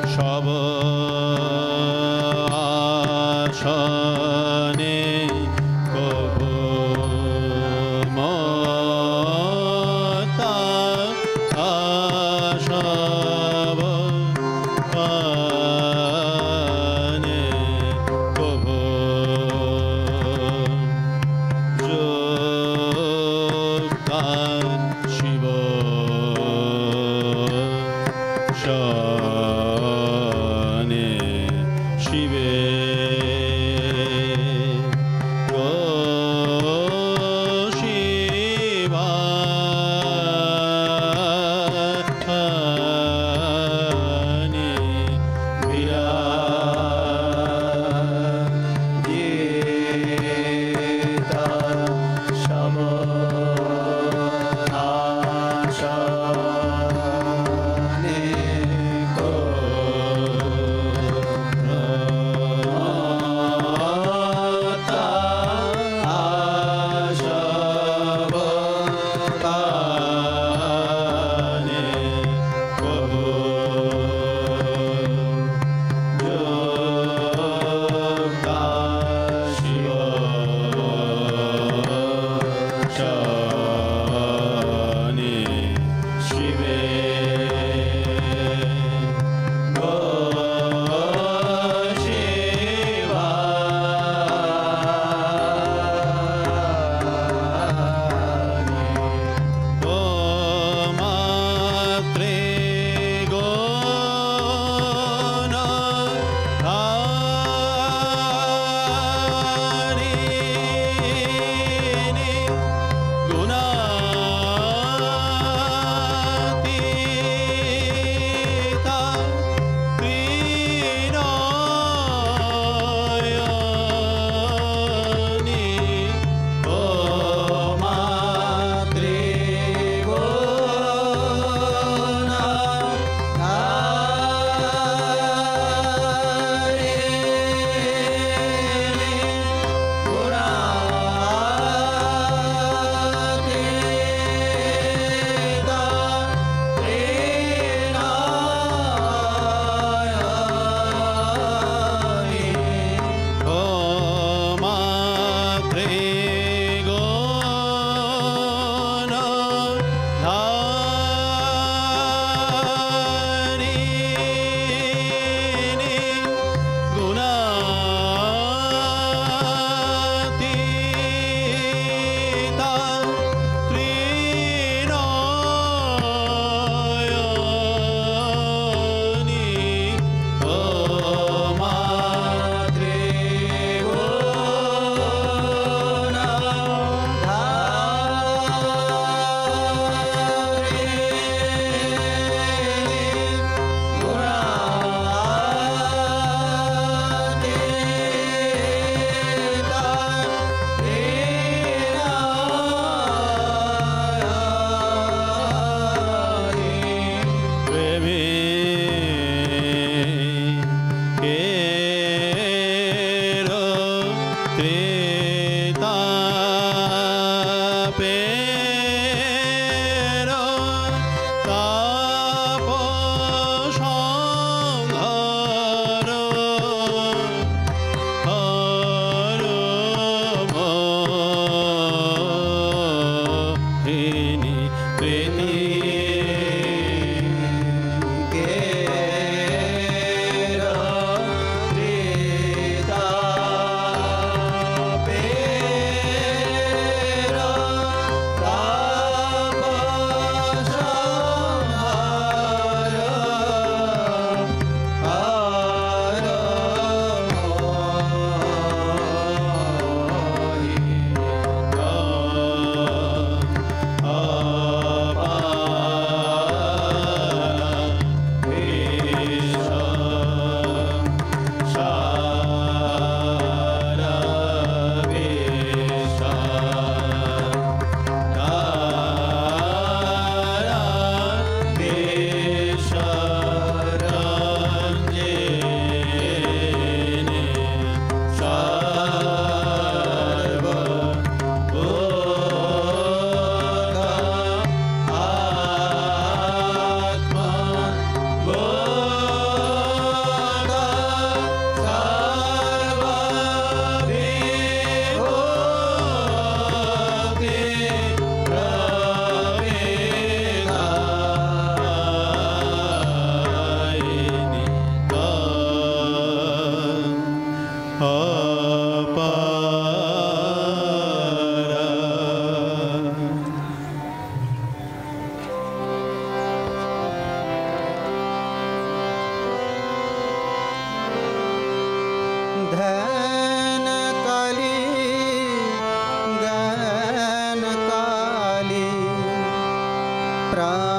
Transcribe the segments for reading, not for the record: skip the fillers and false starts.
সব আসনে কবু মতা সব পানে কবু যোগা শিব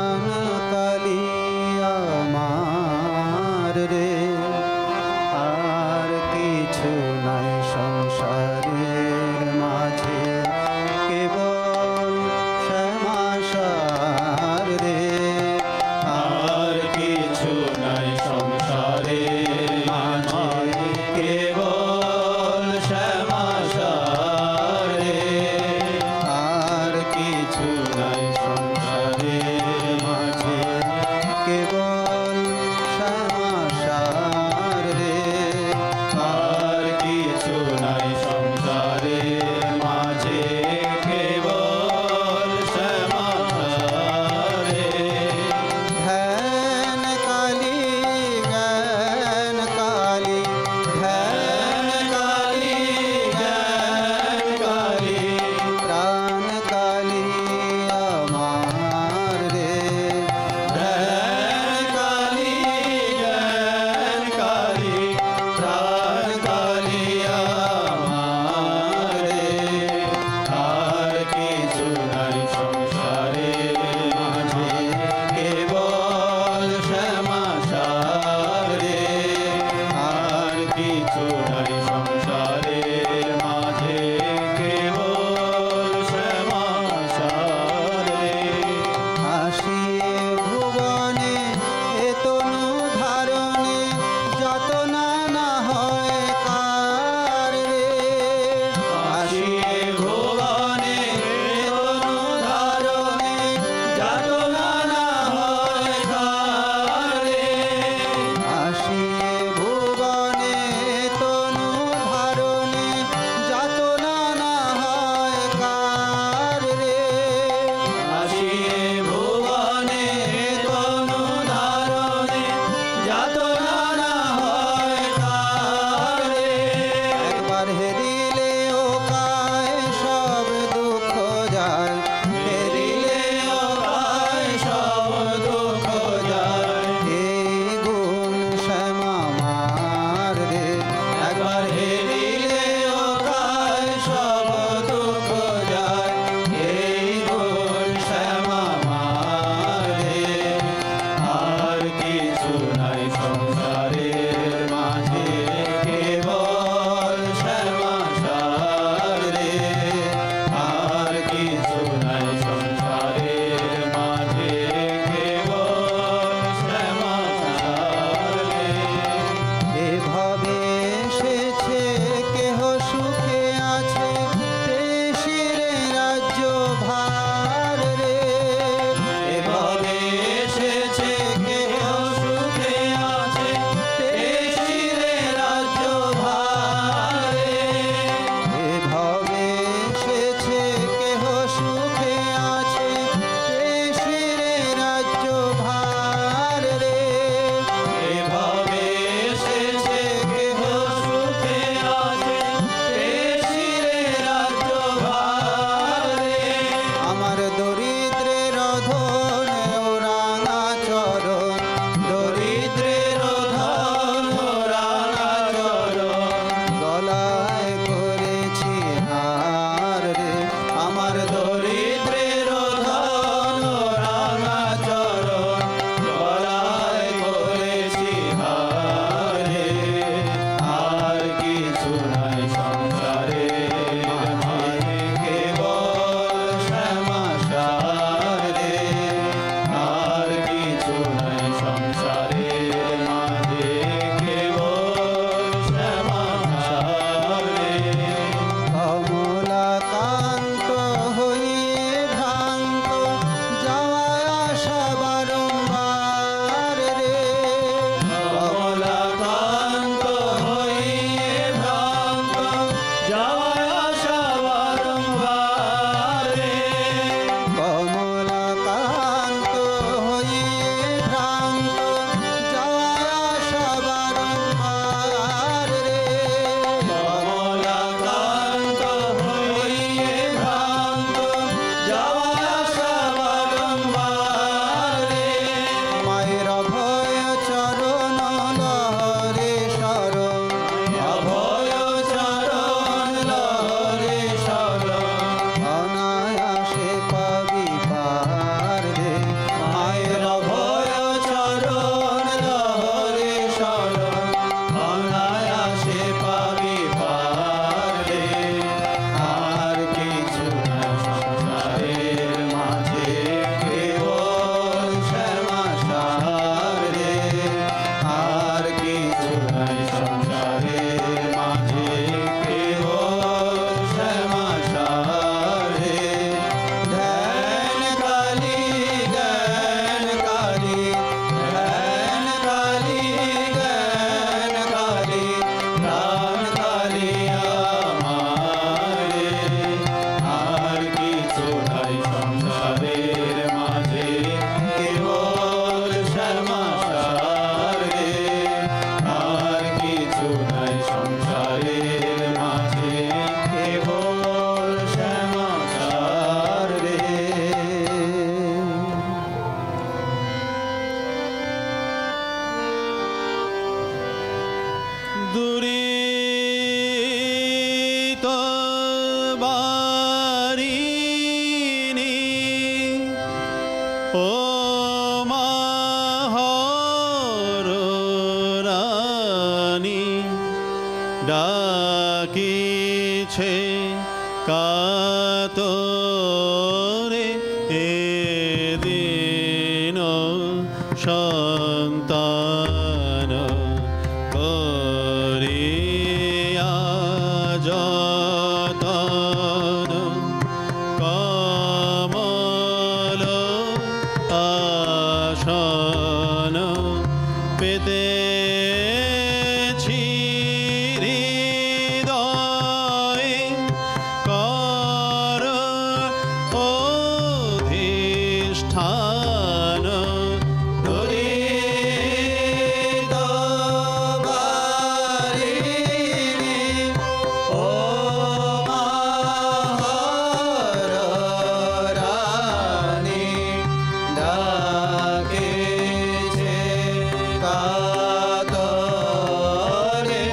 প্রাণ কালিয়া আমার রে, আর কিছু নাই সংসারের মাঝে, কেবল শ্যামাসার রে, আর কিছু নাই সংসারের মাঝে, কেবল শ্যামাসার রে। আর কিছু নাই সংসারের মাঝে, কেবল শ্যামাসার ডাকিছে কাতরে এদিন সন্তান করিয়া যতন কমল আসন পেতেছি হৃদয়ে কর অধিষ্ঠান দুরিত বারিণী ও মহারানী ডাকেছে কাতরে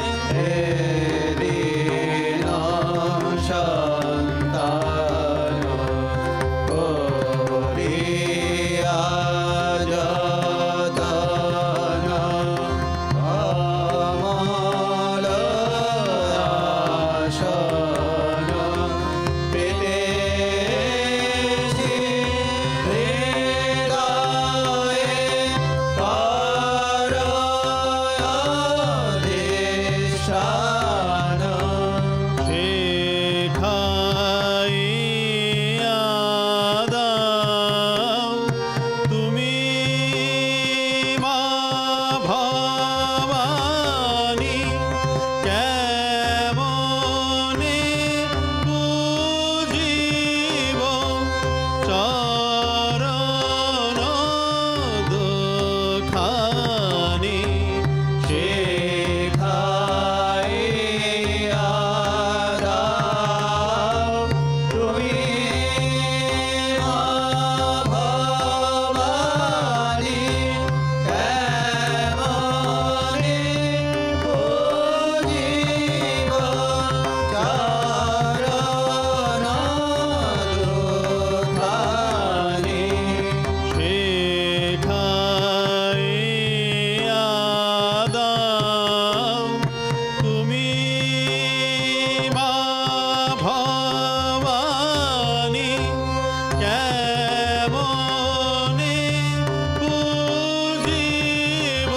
এদিন সন্তান করিয়া যতন কমল আসন পেতেছি হৃদয়ে কর অধিষ্ঠান শেখাইয়া দাও তুমি মা ভবানী কেমনে বুঝিব চরণ দুখানি শেখাইয়া দাও তুমি মা ভবানী কেমনে বুঝিব চরণ দুখানি শেখাইয়া দাও তুমি মা ভবানী কেমনে বুঝিব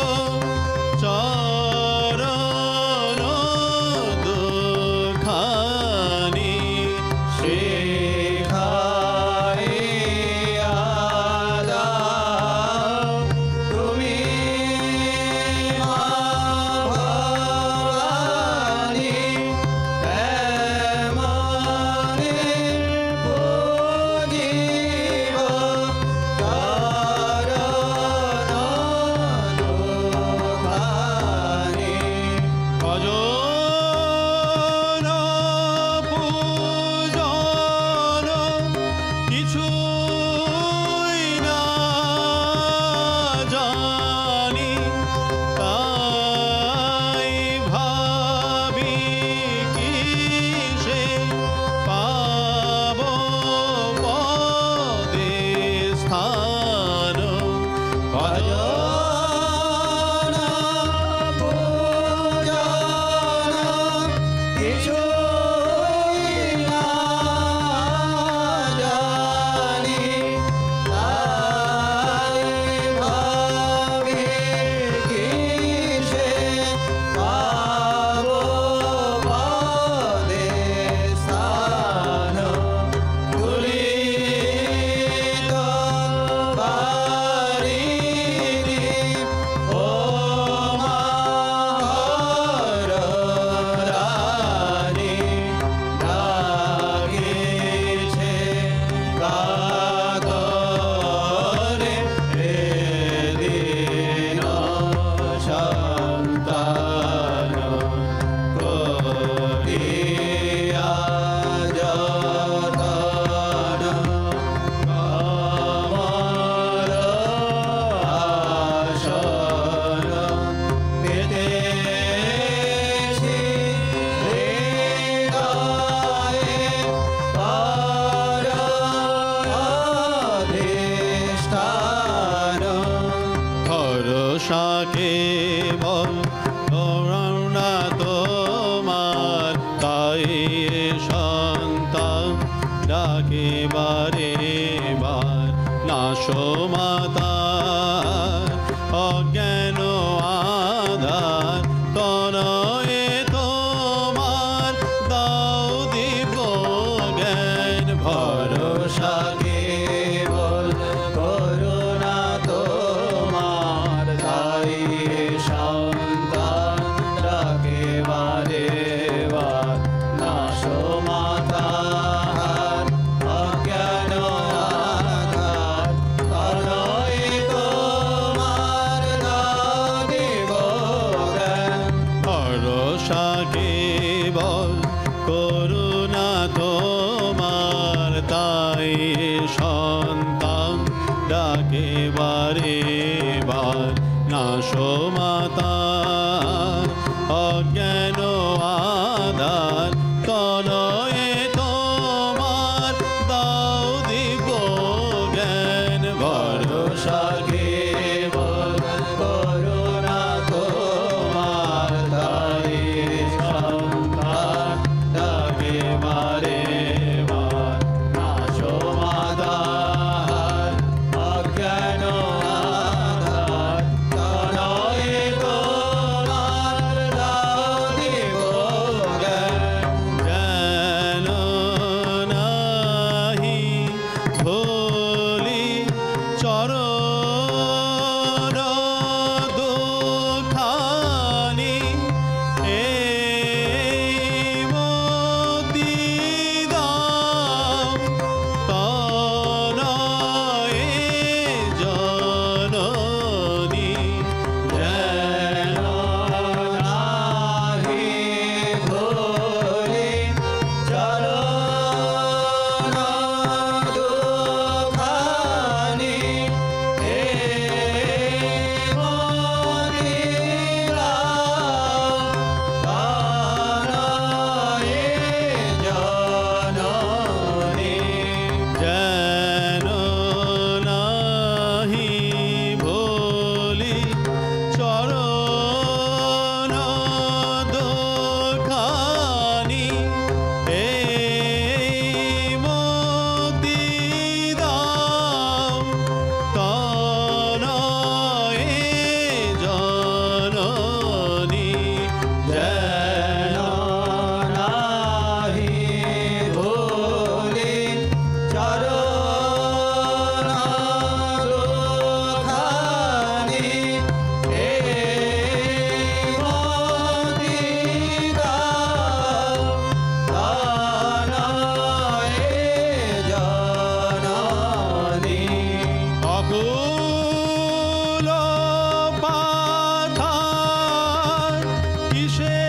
চরণ দুখানি শেখাইয়া দাও তুমি মা ভবানী কেমনে বুঝিব চরণ দুখানি ভজন পূজন কিছুই না জানি তাই ভাবি কিসে পাব পদে স্থান ভজন পূজন কিছুই না জানি তাই ভাবি কিসে পাব পদে স্থান দুরিত বারিণী ও মহারানী ডাকিছে কাতরে এদিন সন্তান করিয়া যতন কমল আসন পেতেছি হৃদয়ে কর অধিষ্ঠান ভরসা কেবল করুণা তোমার এবার নাশো মাতা অজ্ঞান আধার তনয়ে তোমার দাও দিব্য জ্ঞান ভরসা কেবল করুণা তোমার তাই সন্তান ডাকে মারে বার নাশো মাদার অজ্ঞান আধার তনয়ে তোমার দাও দিব্য জ্ঞান জ্ঞান নাহি ভুলি চরণ দুখানি এই মতি দাও তনয়ে জননী যেন নাহি ভুলি চরণ দুখানি এই মতি দাও তনয়ে জননী যেন নাহি ভুলি চরণ দুখানি এই মতি দাও তনয়ে জননী যেন নাহি ভুলি চরণ দুখানি এই মতি দাও তনয়ে জননী অকুল পাথার কিসে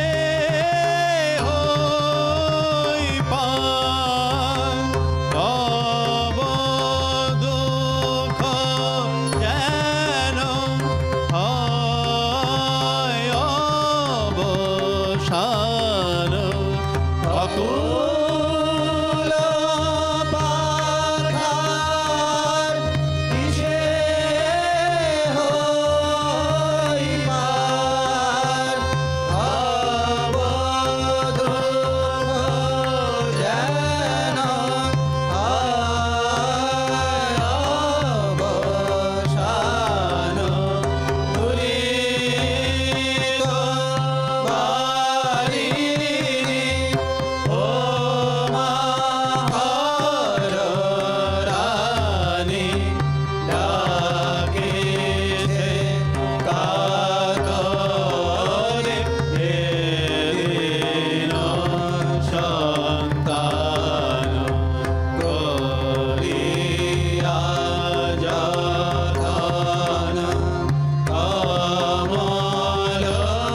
হই পার তব দুঃখ যেন হয় অবসান অকুল পাথার কিসে হই পার ভব দুঃখ যেন হয় অবসান তুলিত বারিণী ও মহার রানী ডাকেছে কাতরে এদিন সন্তান করিয়া যতন কমল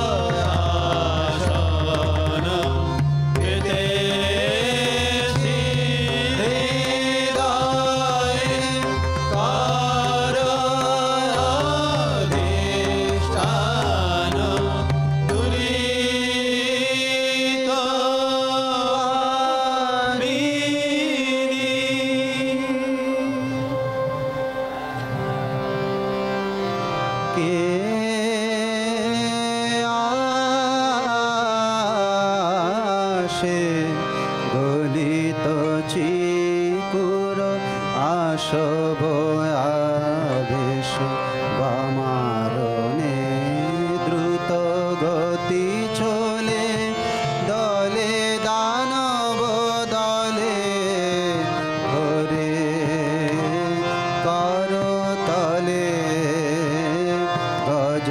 আসন পেতেছি হৃদয়ে কর অধিষ্ঠান দুরিত কে আসে গলিত চিকুর আসব আবেশ বামারণে দ্রুত গতি চলে দলে দানব দলে ঘরে করতলে গজ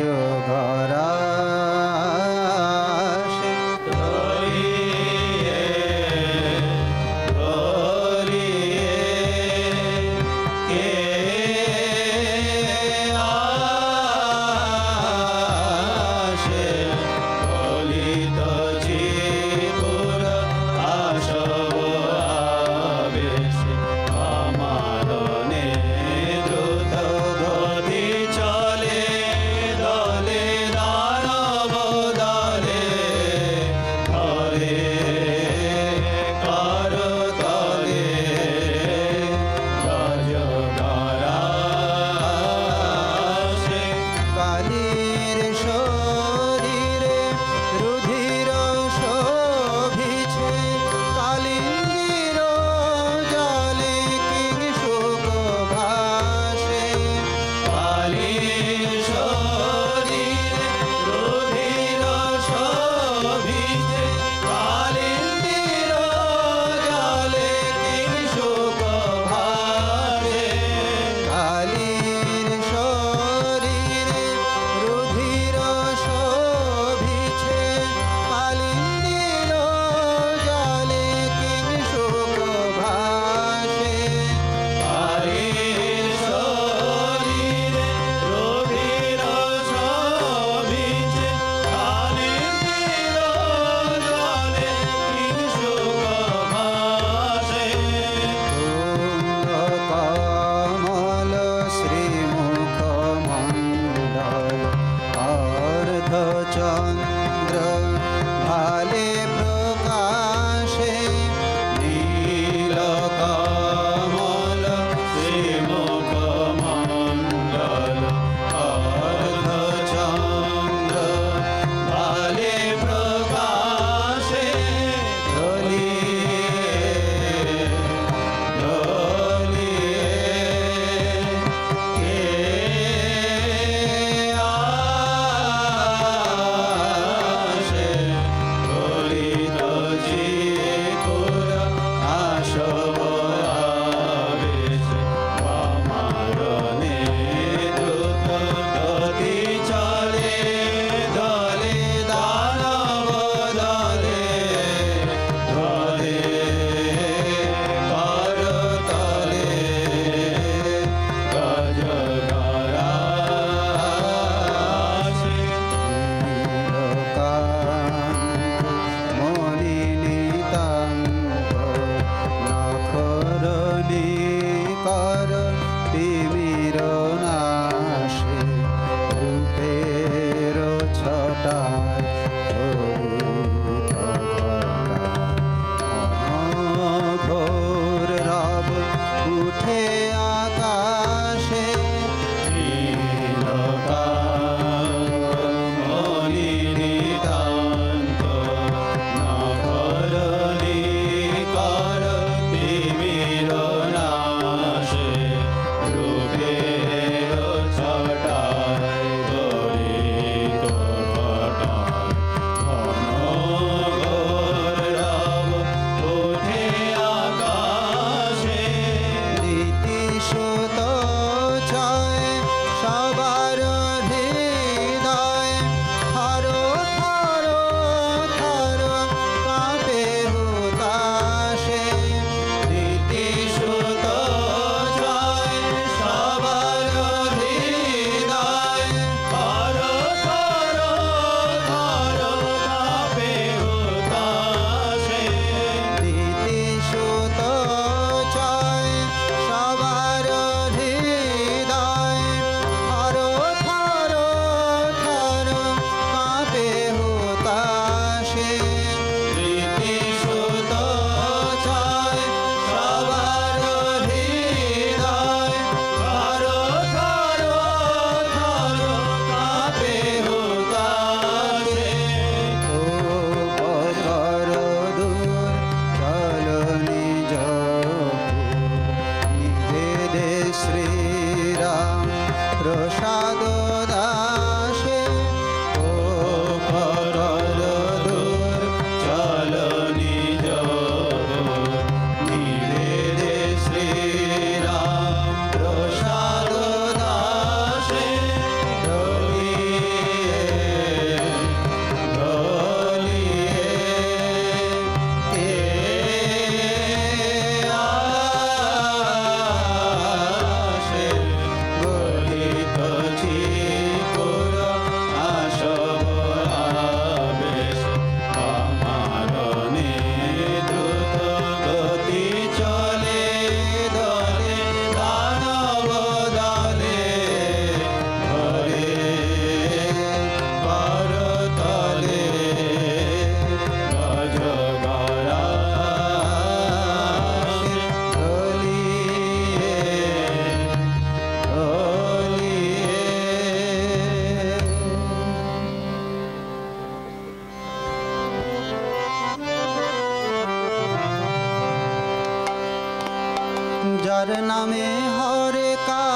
যার নামে হরে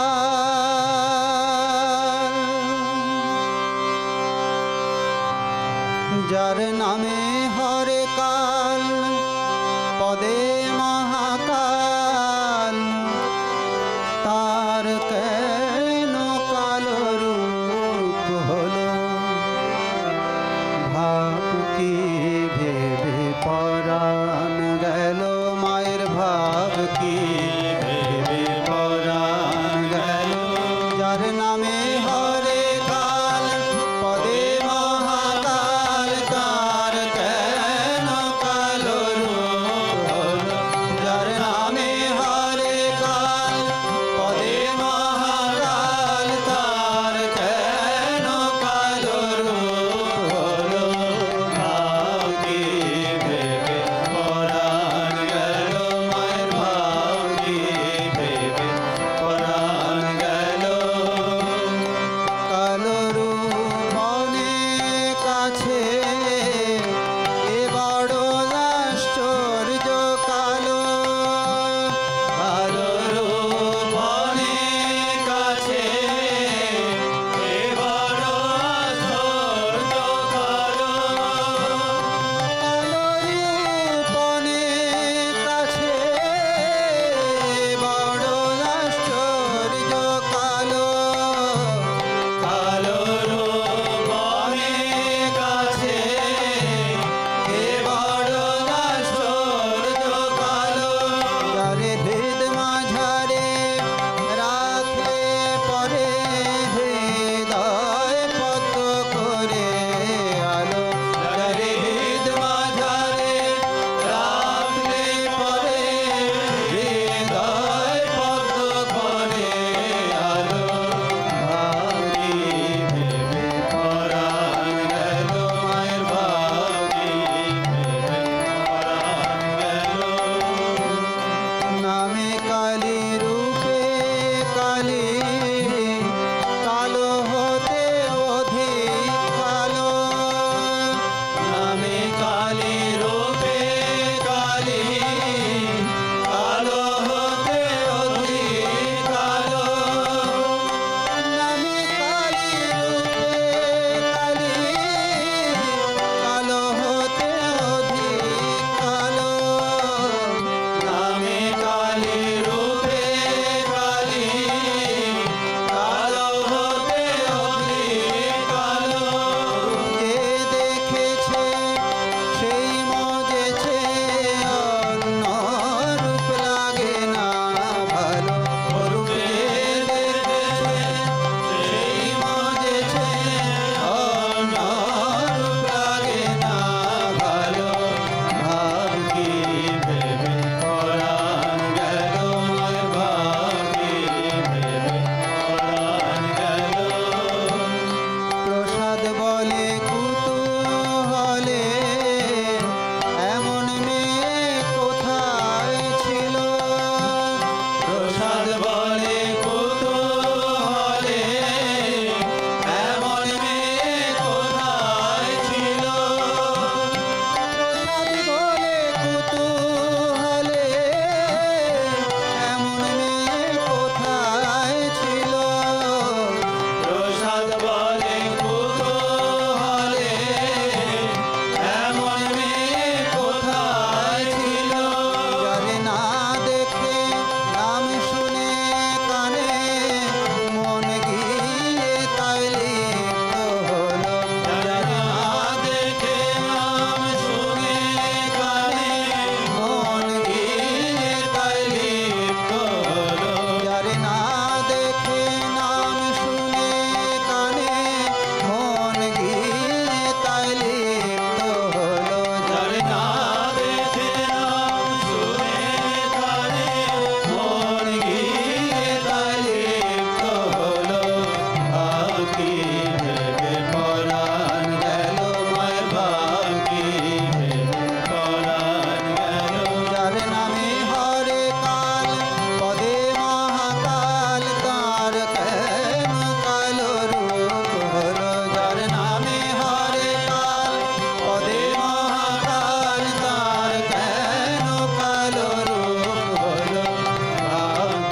কাল, যার নামে হরে কাল, পদে মহাকাল, তার কেন কালো রূপ হলো? ভাব কি ভেবে পরাণ গেল, মায়ের ভাব কি ভেবে পরাণ গেল? যার নামে হরে কাল, পদে মহাকাল, তার কেন কালো রূপ হলো? যার নামে হরে কাল, পদে মহাকাল, তার কেন কালো রূপ হলো? ভাব কি ভেবে পরাণ গেল, মায়ের ভাব কি ভেবে পরাণ গেল? কালো রূপ অনেক কাছে, এ বড় আশ্চর্য কালো। কালো রূপ অনেক কাছে, এ বড় আশ্চর্য কালো। কালো রূপ অনেক কাছে, বড় আশ্চর্য কালো। কালো রূপ অনেক কাছে, এ বড় আশ্চর্য কালো। যারে হৃদ মাঝারে রাখলে পরে, হৃদয় পদ্ম করে আলো। যারে হৃদ মাঝারে রাখলে পরে, হৃদয় পদ্ম করে আলো। ভাবি ভেবে পরাণ গেল, মায়ের ভাবি ভেবে পরাণ গেল। নামে কালী, রূপে কালী, কালো হতে অধিক কালো। নামে কালী, রূপে কালী, কালো হতে অধিক কালো। নামে কালী, রূপে কালী, কালো হতে অধিক কালো। নামে কালী, রূপে কালী, কালো হতে অধিক কালো। যে দেখেছে সেই মজেছে, অন্য রূপ লাগে না ভালো। রূপে দেখেছে সেই মজেছে, অন্য রূপ লাগে না ভালো। ভাব কি ভেবে পরাণ গেল, মায়ের ভাব কি ভেবে পরাণ গেল। প্রসাদ বলে কুতূহলে, এমন মেয়ে কোথায় ছিল? প্রসাদ বলে কুতূহলে, এমন মেয়ে কোথায় ছিল? প্রসাদ বলে কুতূহলে, এমন মেয়ে কোথায় ছিল? প্রসাদ বলে কুতূহলে, এমন মেয়ে কোথায় ছিল? যারে না দেখে নাম শুনে কানে, মন গিয়ে তাই লিপ্ত হলো। যারে না দেখে নাম শুনে কানে, মন গিয়ে তাই লিপ্ত হলো। যারে না দেখে নাম শুনে কানে, মন গিয়ে তাই লিপ্ত হলো। যারে না দেখে নাম শুনে কানে, মন গিয়ে তাই লিপ্ত হলো। ভাব কি ভেবে পরাণ গেল, মায়ের ভাব কি ভেবে পরাণ গেল। যার নামে হরে কাল, পদে মহাকাল, তার কেন কালো রূপ হলো? যার নামে হরে কাল, পদে মহাকাল, তার কেন কালো রূপ হলো? ভাব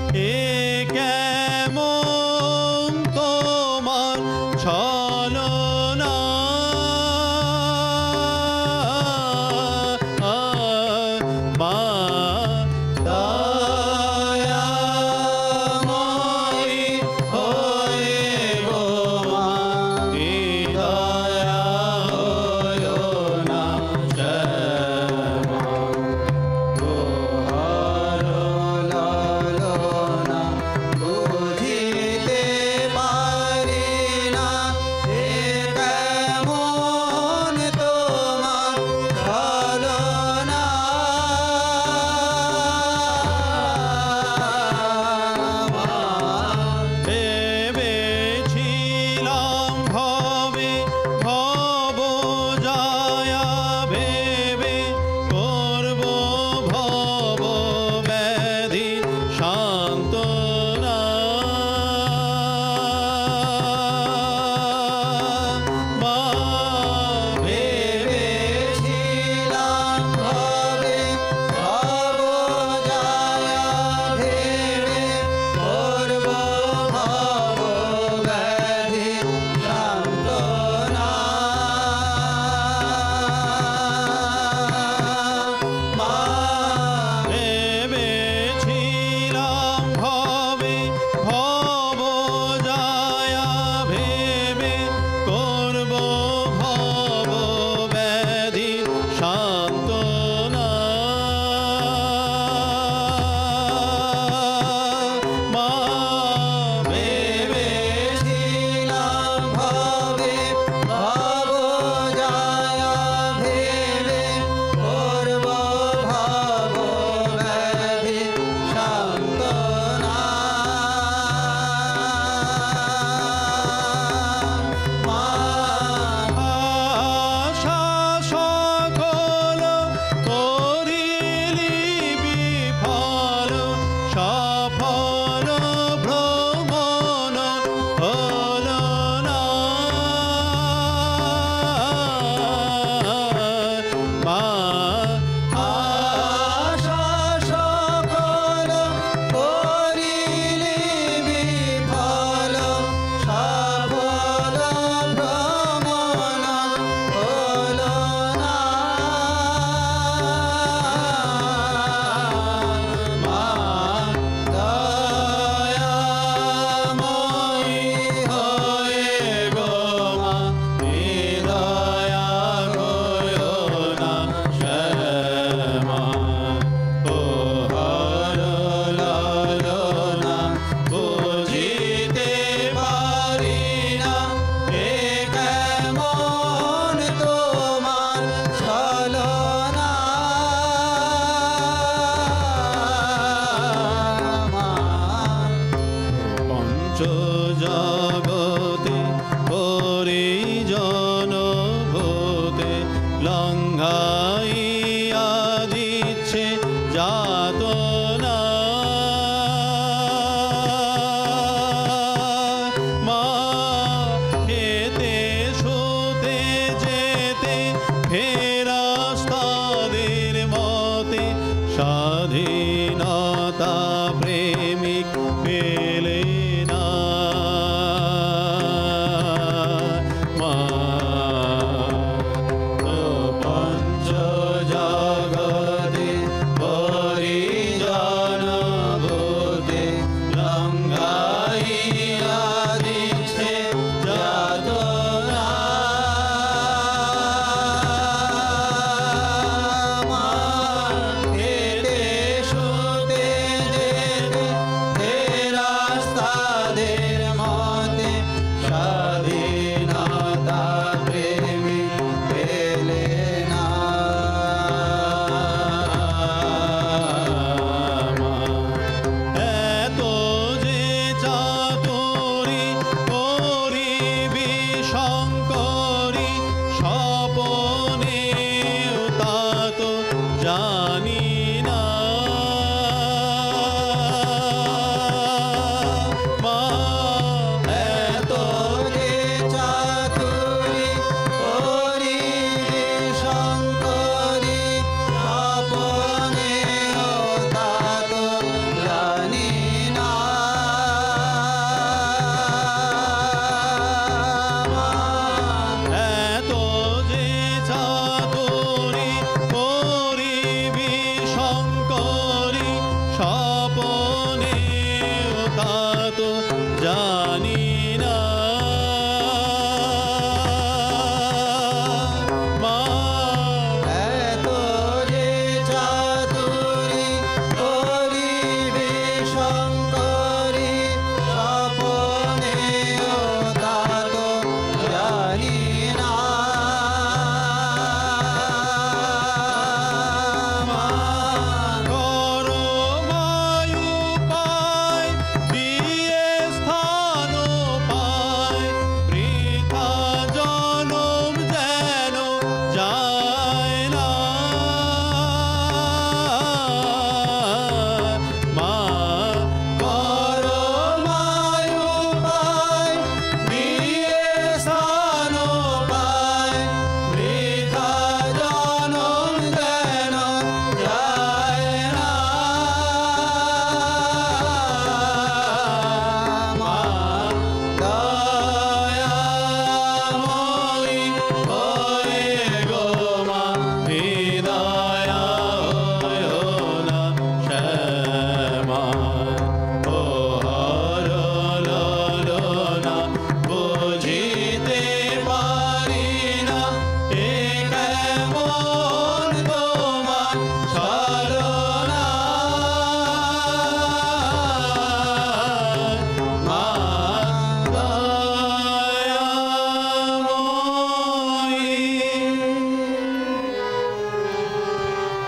এ কেমন তোমার ছলনা মা দয়াময়ী হয়ে গো মা এ দয়া হয়ো না শ্যামা তোহার লালনা বুঝিতে পারি না এ কেমন তোমার ছলনা ভেবেছিলাম ভবে ভব জয়া ভেবে করব ভব ব্যাধি সান্ত্বনা মা ভেবেছিলাম ভবে ভব জয়া ভেবে করব ভব ব্যাধি সান্ত্বনা মা ভেবেছিলাম ভবে ভব জয়া ভেবে করব ভব ব্যাধি সান্ত্বনা মা ভেবেছিলাম ভবে ভব জয়া ভেবে করব ভব ব্যাধি সান্ত্বনা মা আশা সকল করিলি বিফল সফল ভ্রমণ হল না মা আশা সকল করিলি বিফল সফল ভ্রমণ হল না মা দয়াময়ী হয়ে গো মা দয়া হয়ো না শ্যামা তোহার লালনা বুঝিতে পারি না এ কেমন তোমার ছলনা মা পঞ্চ জগতে পরিজন ভূতে লঙ্ঘাইয়া দিচ্ছে যাতনা মা খেতে শুতে যেতে ফেরাস্তাদের মতে স্বাধীনতা প্রেমিক পেলে না মা তো পঞ্চ জগতে পরিজন ভূতে লঙ্ঘাইয়া দিচ্ছে যাতনা মা খেতে শুতে যেতে জানি না মা এত যে চাতুরি করিবে শঙ্করী স্বপনেও তা তো জানি না মা করো মায়ু পায় দিয়ে স্থান পায় বৃথা জনম যেন যায় না মা করো মায়ু পায় দিয়ে স্থান পায় বৃথা জনম যেন যায় না মা দয়াময়ী হয়ে গো মা হৃদয়া হয়ো না শ্যামা ও হর ললনা বুঝিতে পারি না এ কেমন তোমার ছলনা মা দয়াময়ী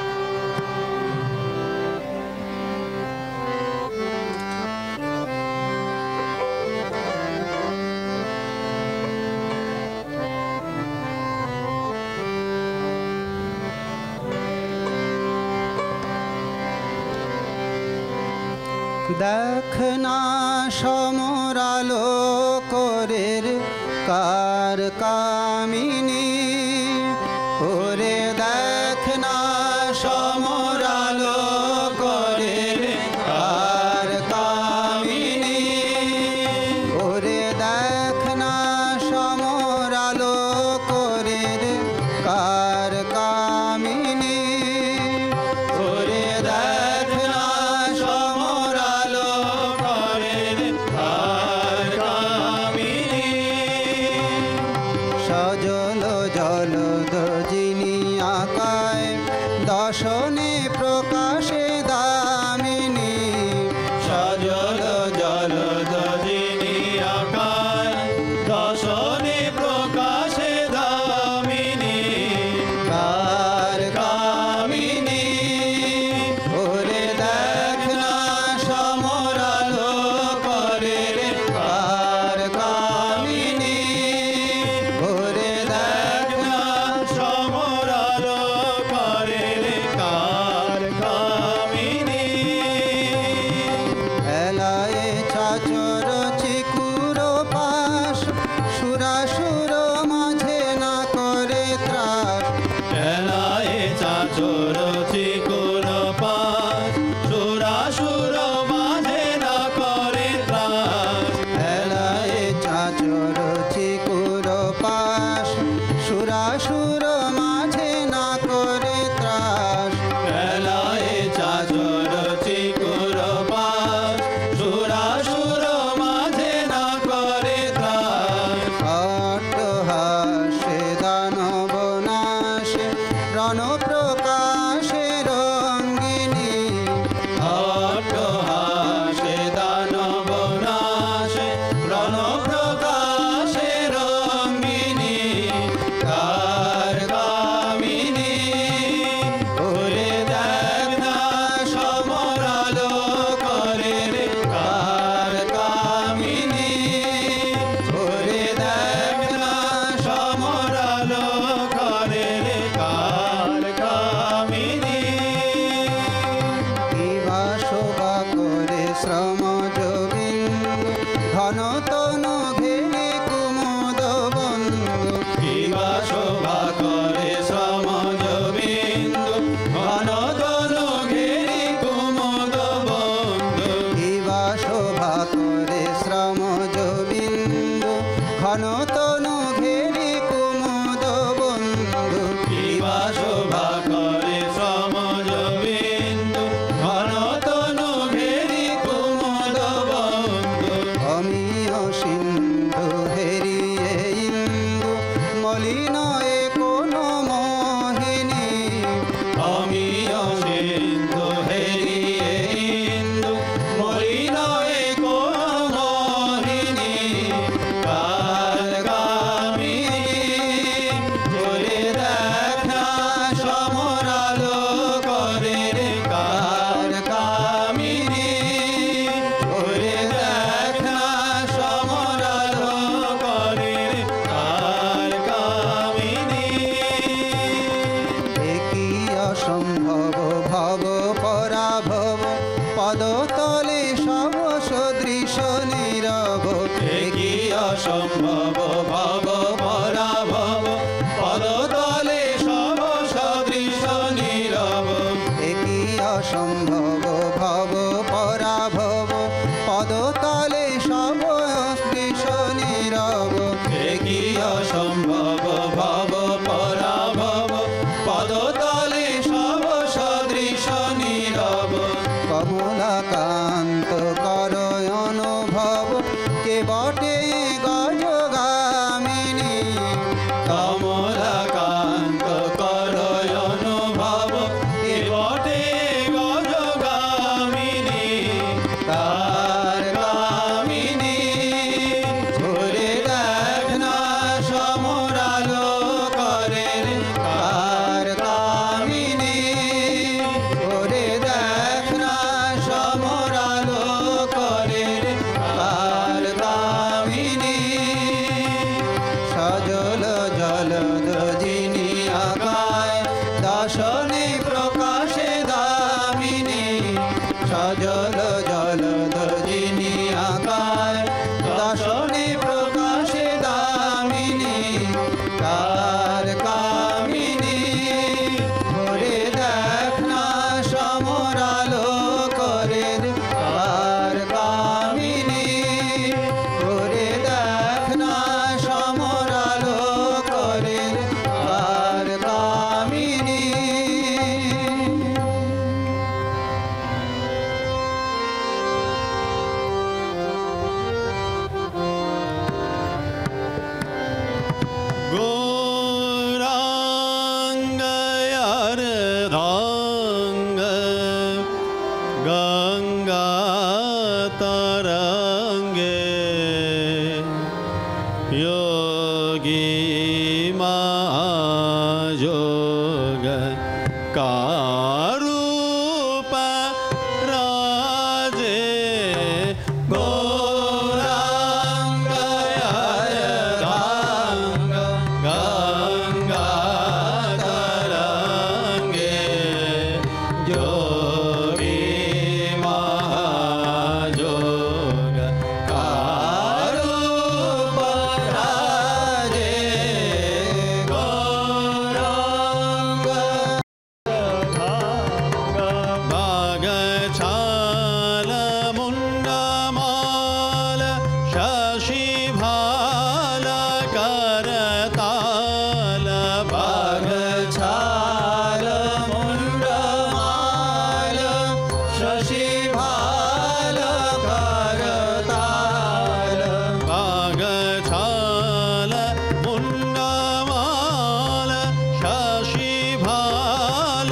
দেখ না সমরালো করের কার কামিনী ওরে দেখ না সমরালো করের কার কামিনী ওরে দেখ না সমরালো করের কার কামিনী ওরে দেখ না সমরালো করেন আর কামিনী সজল জলদ যিনি আকায় দশনে প্রকাশে দামিনী সজল জলদ যিনি আকার দশনে প্রকাশে দামিনী কার কামিনী ওরে দেখ না সমরালো করে কার কামিনী ওরে দেখ না সমরালো করে কার কামিনী এলায়ে চাচর চিকুর পাশ সুরাসুর মাঝে না করে ত্রাস এলায়ে চাচর চিকুর পাশ সুরাসুর মাঝে না করে ত্রাস এলায়ে চাচর চিকুর পাশ সুরাসুর মাঝে না করে ত্রাস এলায়ে চাচর চিকুর পাশ সুরাসুর মাঝে না করে ত্রাস অট্টহাসে দানব নাশে রণপ্রকাশে রঙ্গিনী অট্টহাসে দানব নাশে রণপ্রকাশে রঙ্গিনী কার কামিনী ওরে দেখ না সমরালো করে কার কামিনী ওরে দেখ না সমরালো করে কার কামিনী কিবা শোভা করে শ্রম জবিন্দ ঘন তনু ঘেরে কুমুদ বন্ধু কিবা শোভা করে সমাজ বিন্দু ঘন তনু ঘেরি কুমুদ বন্ধু কিবা শোভা করে শ্রম জবিন্দ ঘন তনু ঘেরে কুমুদ বন্ধু কিবা শোভা করে সমাজ বিন্দু ঘন তনু ঘেরি কুমুদ বন্ধু অমি तरंगे योगी महायोग कारूप राजे गौरांग यदांग गंगा तरंगे योगी महायोग कारूप राजे गौरांग भागछाल मुंडमाल शशिभाल करताल भागछाल मुंडमाल शशिभाल करताल भागछाल मुंडमाल शशिभाल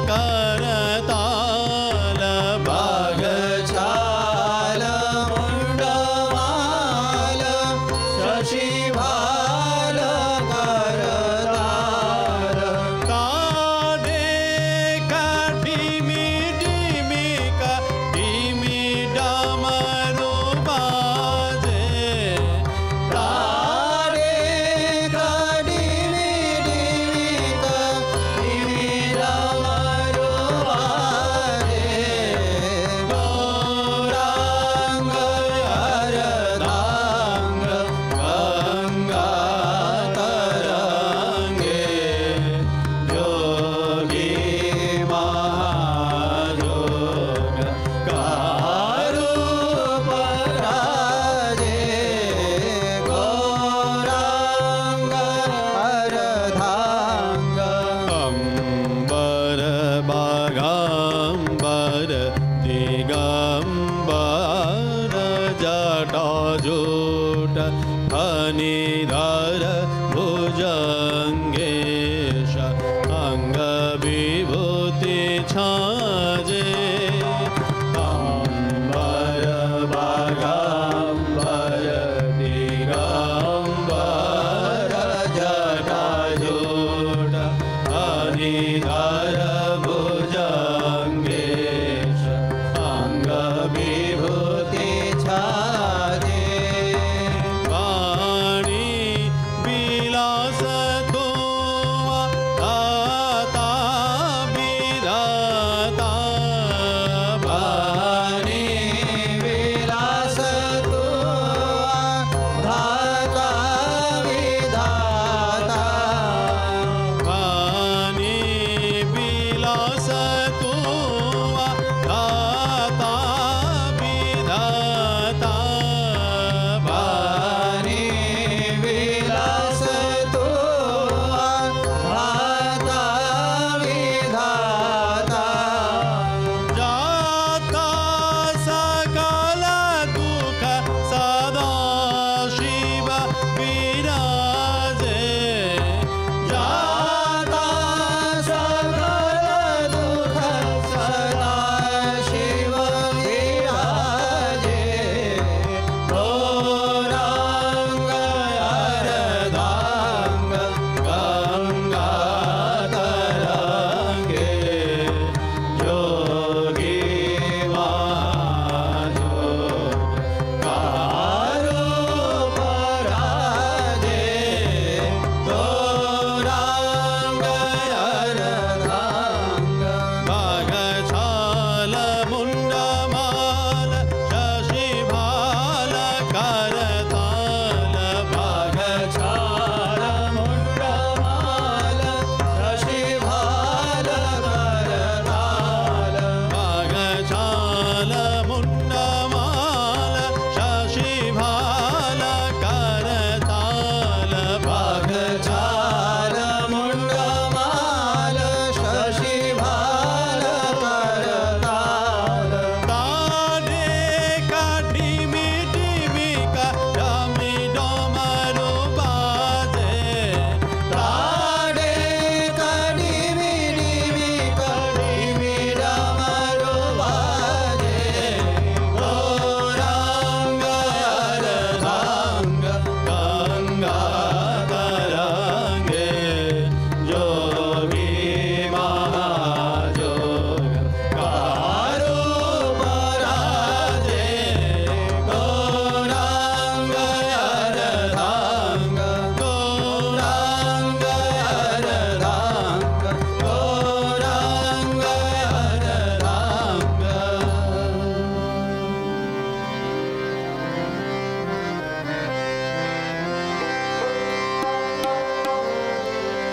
करताल भागछाल मुंडमाल शशिभाल करताल कादे काठिमी डिमिका डिमि डमरू बाजे तारे काठिमी डिमिका डिमि डमरू बाजे गौरांग हरदांग गंगा तरंगे योगी महायोग कारूप राजे गौरांग हरदांग अंबर बागांबर दिगंबर जटाजूट फणिधर भुजंगेश अंग विभूति छाजे अंबर बागांबर दिगंबर जटाजूट फणिधर भुजंगेश अंग विभूति छाजे वाणी विलास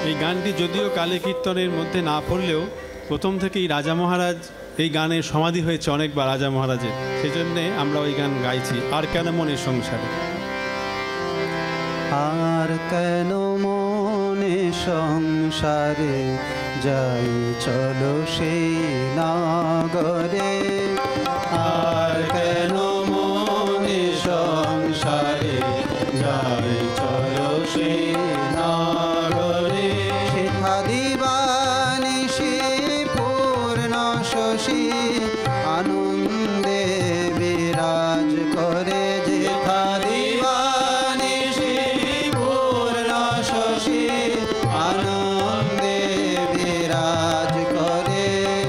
এই গানটি যদিও কালী কীর্তনের মধ্যে না পড়লেও প্রথম থেকেই রাজা মহারাজ এই গানে সমাধি হয়েছে অনেকবার রাজা মহারাজের, সেই জন্যে আমরা ওই গান গাইছি। আর কেন মনের সংসারে, আর কেন মনে সংসারে যাই চলো সেই নগরে, আর কেন মনে সংসারে যাই চলো সেই নগরে, শিখা দিবানিশি পূর্ণ শশী আনন্দে বিরাজ করে, যেথা দিবানিশি পূর্ণ শশী আনন্দে বিরাজ করে,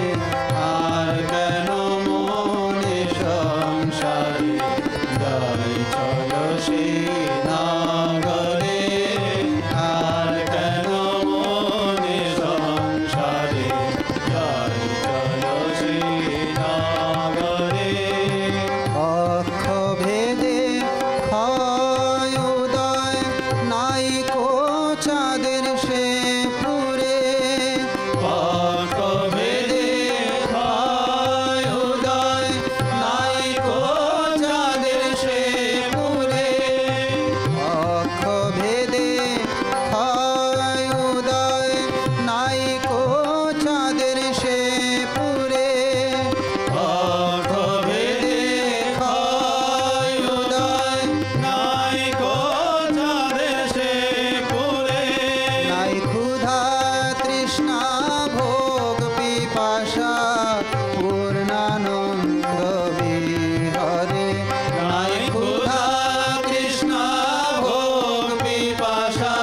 আর কেন মনে সংসারে যাই চলো সেই নগরে, আর কেন মনে সংসারে যাই চলো সেই নগরে, অক্ষ ভেদে ক্ষয় উদয় নাই কো চাঁদের সে পুরে, পক্ষ ভেদে ক্ষয় উদয় নাই কো চাঁদের সে পুরে, অক্ষ ভেদে ক্ষয় উদয় নাই কো চাঁদের সে পুরে, পক্ষ ভেদে ক্ষয় উদয় নাই কো চাঁদের সে পুরে, নাই ক্ষুধা তৃষ্ণা ভোগ পিপাসা পূর্ণানন্দ বিহরে, নাই ক্ষুধা তৃষ্ণা ভোগ পিপাসা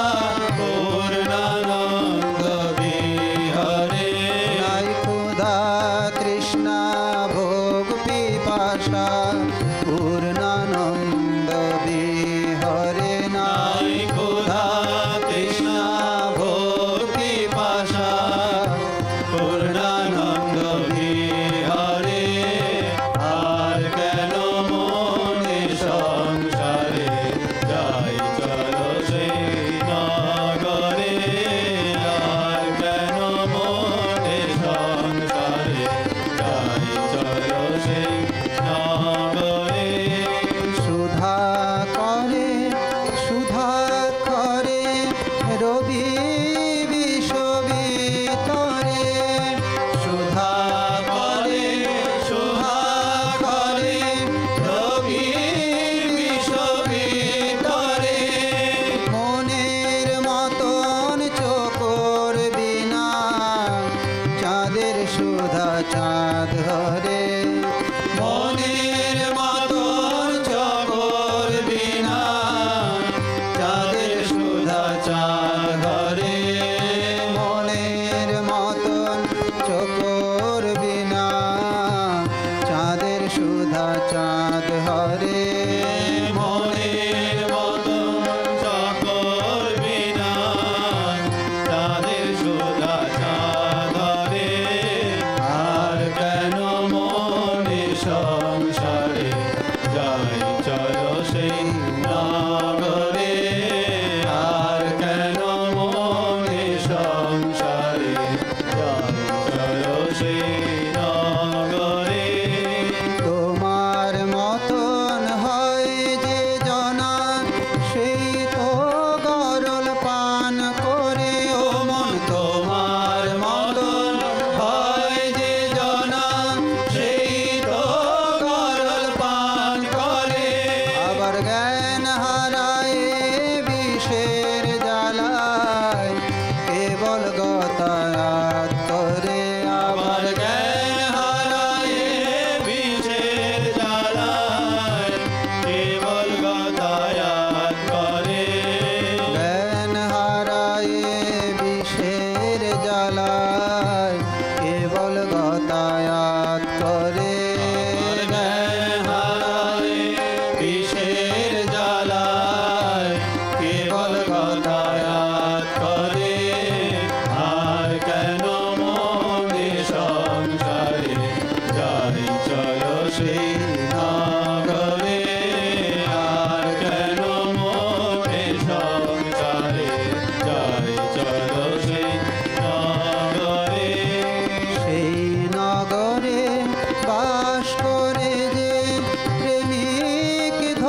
পূর্ণানন্দ বিহরে, নাই ক্ষুধা তৃষ্ণা ভোগ পিপাসা পূর্ণানন্দ বিহরে, নাই ক্ষুধা তৃষ্ণা ভোগ পিপাসা পূর্ণানন্দ বিহরে, আর কেন মনে সংসারে যাই চলো সেই নগরে, আর কেন মনে সংসারে যাই চলো সেই নগরে, সুধা করে রবি বিষবিতরে, সুধা করে রবি বিষবিতরে, মনের মতন চোখর বিনা চাঁদের সুধা চাঁদ হরে, মনের মতন চকর বিনা চাঁদের সুধা চাঁদ ধরে, মনের মতন চোখর বিনা চাঁদের সুধা চাঁদ হরে, মনের মতন চকর বিনা চাঁদের সুধা চাঁদ ধরে, আর কেন মনে সংসারে যাই চলো সেই নগরে, আর কেন মনে সংসারে যাই চলো সেই নগরে, তোমার মতন হয়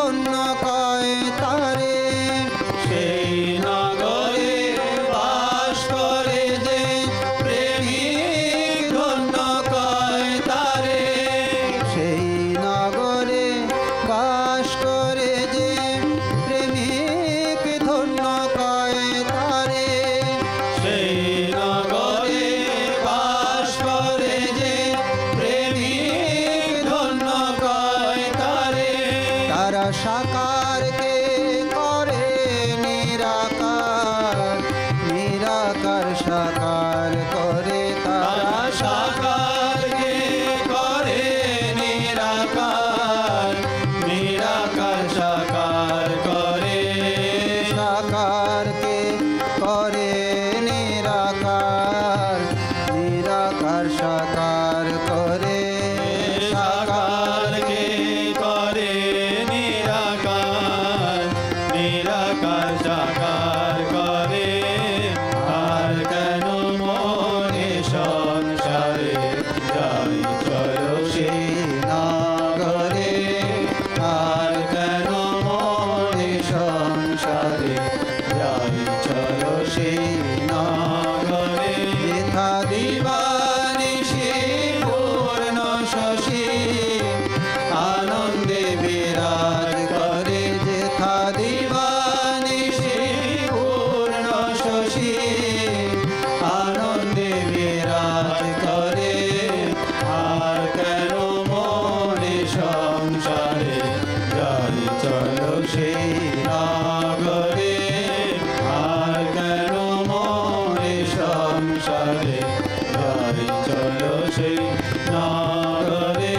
ধন্য কয় তারে সেই নগরে বাস করে যে প্রেমিক ধন্য কয় তারে সেই নগরে বাস করে যে প্রেমিক ধন্য কয় তারে সেই নগরে বাস করে যে প্রেমিক ধন্য কয় তারে তারা সাকারকে করে নিরাকার নিরাকার সাকার করে তারা তারা সাকারকে করে নিরাকার নিরাকার সাকার করে সাকারকে করে নিরাকার নিরাকার সাকার করে সাকারকে করে নিরাকার নিরাকার সাকার করে আর কেন মনে সংসারে যাই চলো সেই নগরে আর কেন মনে সংসারে যাই চলো সেই নগরে যেথা দিবানিশি পূর্ণ শশী আনন্দে বিরাজ করে যেথা দিবানিশি পূর্ণ শশী আনন্দে বিরাজ করে আর কেন মনে সংসারে যাই চলো সেই নগরে আর কেন মনে সংসারে যাই চলো সেই নগরে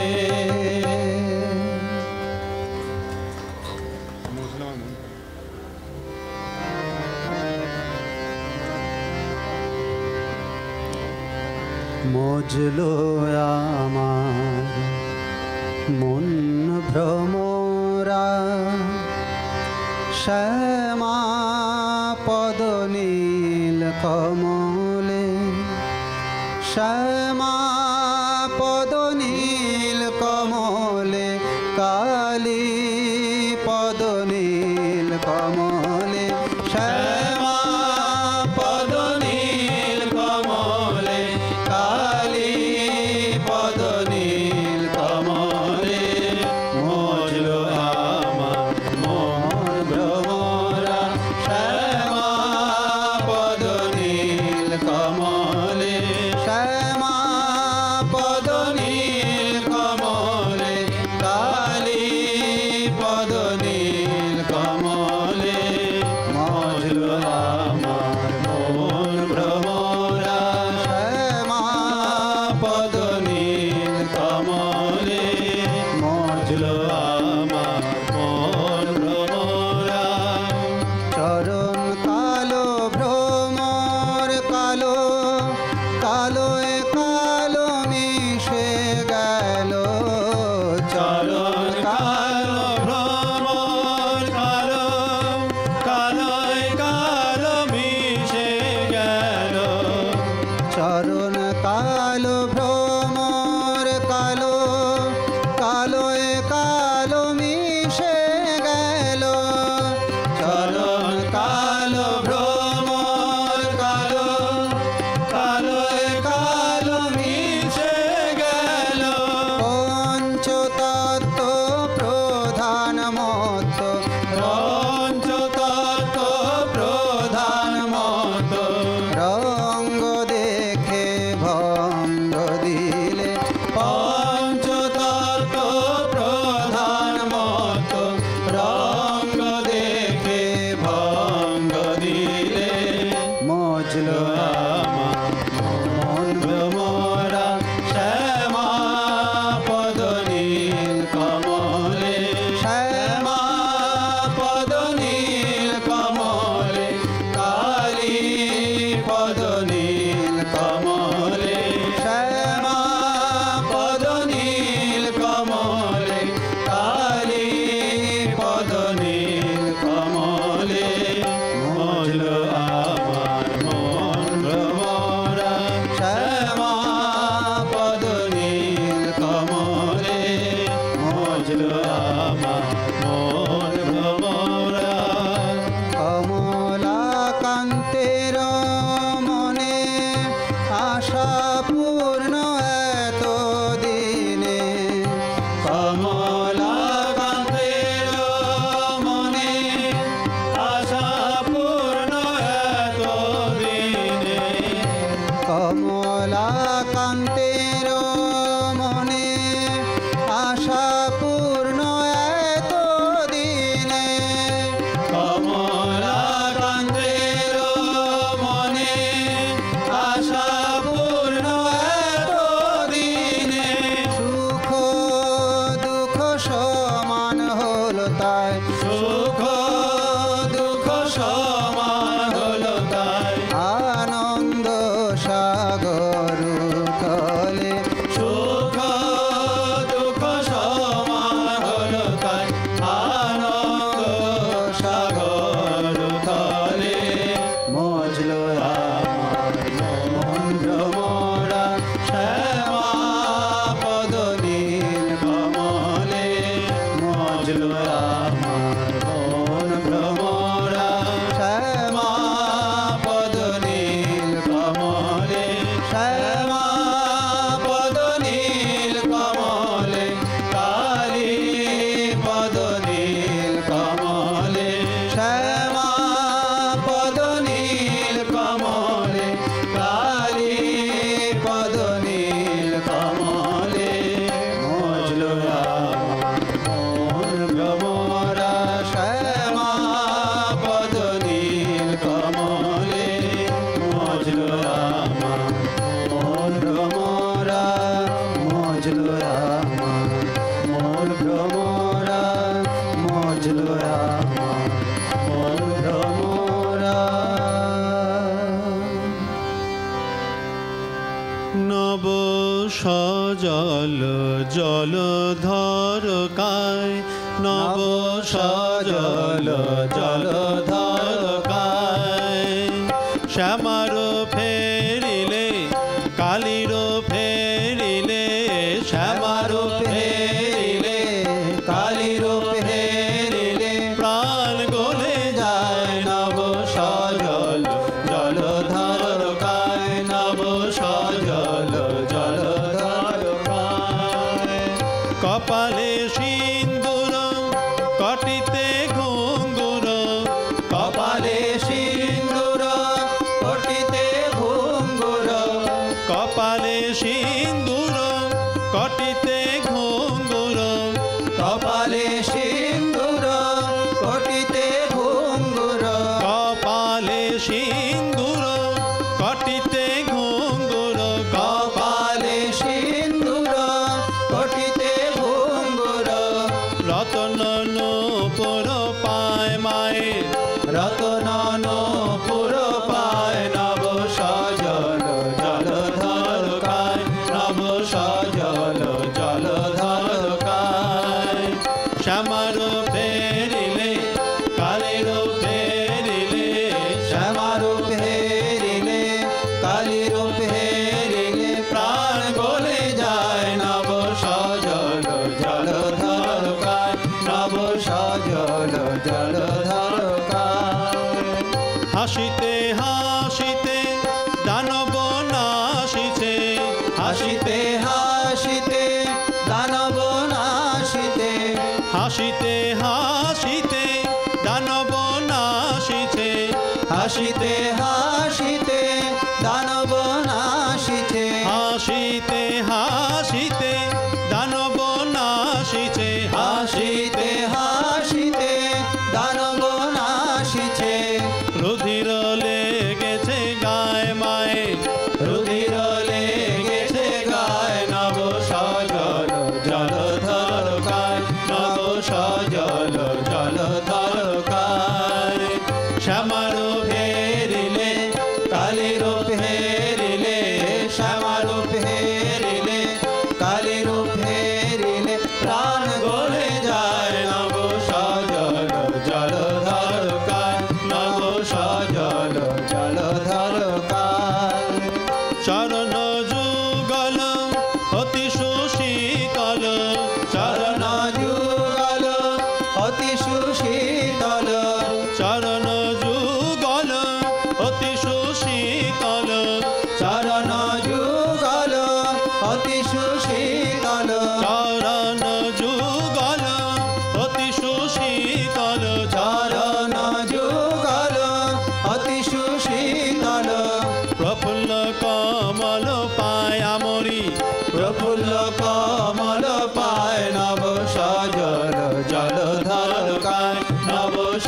মজলো আমার মন ভ্রমরা শ্যামা পদ নীল কমলে শ্যামা পদ নীল কমলে কালী পদ নীল কমলে শ্যামা পদ নীল কমলে কালী পদ নীল কমলে মজলো আমার মন ভ্রমরা শ্যামা পদ নীল কমলে শ্যামা পদ নীল কমলে কালী পদ নীল কমলে মজলো আমার মন ভ্রমরা শ্যামা পদ নীল কমলে মজলো আমার মন ভ্রমরা চরণ কালো ভ্রমর কালো কালো এ কালো মিশে গেল চরণ কালো ভ্রমর কালো কালো কালো মিশে গেল চরণ কালো ভ্রমর কালো কালো এ কালো মিশে গেল চরণ কালো ভ্রমর কালো কালো কালো মিশে গেল পঞ্চতত্ত্ব প্রধান মত পঞ্চতত্ত্ব প্রধান মত রঙ্গ দেখে ভঙ্গ দিলে পঞ্চতত্ত্ব প্রধান মত রঙ্গ দেখে ভঙ্গ দিলে মজলো আমার মন ভ্রমরা শ্যামা পদ নীল কমলে শ্যামা পদ তাই সুখ দুঃখ সমান হলো তাই আনন্দ সাগর তলে সুখ দুঃখ সমান হলো তাই আনন্দ সাগর তলে মজলো আমার মন ভ্রমরা শ্যামা পদ নীল কমলে মজলো আমার মন ভ্রমরা শ্যামা পদ নীল কমলে শ্যামা পদ নীল কমলে কালী পদ নীল কমলে শ্যামা পদ নীল কমলে কালী পদ নীল কমলে মজলো আমার মন ভ্রমরা শ্যামা পদ নীল কমলে মজলো আমার মন ভ্রমরা মজলো আমার মন ভ্রমরা মজলো আমার মন ভ্রমরা নব সজল জলধর কায় নব সজল জলধর কায় শ্যামার ফেরিলে কালীর ফেরিলে শ্যামার ফেরিলে কালীর ফেরিলে প্রাণ গলে যায় নব সজল জলধর কায় নব সজল জলধর কায় কপালে সিন্দুর কটিতে ঘুঙ্গুর কপালে সিন্দুর কটিতে ঘুঙ্গুর কপালে সিন্দুর কটিতে ঘুঙ্গুর কপালে সিন্দুর কটিতে ঘুঙ্গুর কপালে সিন্দুর কটিতে ঘুঙ্গুর কপালে সিন্দুর কটিতে ঘুঙ্গুর রতন নূপুর পায় মায়ের রতন নূপুর পায় নব সজল জলধর কায় নব সজল জলধর কায় শ্যামার ফেরিলে কালীর ফেরিলে শ্যামার ফেরিলে কালীর ফেরিলে প্রাণ গলে যায় নব সজল জলধর কায় নব সজল জলধর কায় হাসিতে হাসিতে দানব নাশিছে হাসিতে হাসিতে দানব নাশিতে হাসিতে হাসিতে দানব নাশিছে হাসিতে হাসিতে দানব নাশিছে হাসিতে হাসিতে দানব নাশিছে হাসিতে হাসিতে দানব নাশিছে রুধির লেগেছে গায় মায়ে রুধির লেগেছে গায় নব সজল জলধর কায় নব সজল জলধর কায় শ্যামার ফেরিলে কালীর ফেরিলে শ্যামার ফেরিলে কালীর ফেরিলে প্রাণ গলে যায় নব সজল জলধর কায় নব সজল জলধর কায় চরণ যুগল অতি সুশীতল চরণ যুগল অতি সুশীতল চরণ যুগল অতি সুশীতল চরণ যুগল অতি সুশীতল চরণ যুগল অতি সুশীতল চরণ যুগল অতি সুশীতল প্রফুল্ল কমল পায় আমরি প্রফুল্ল কমল পায় নব সজল জলধর কায় নব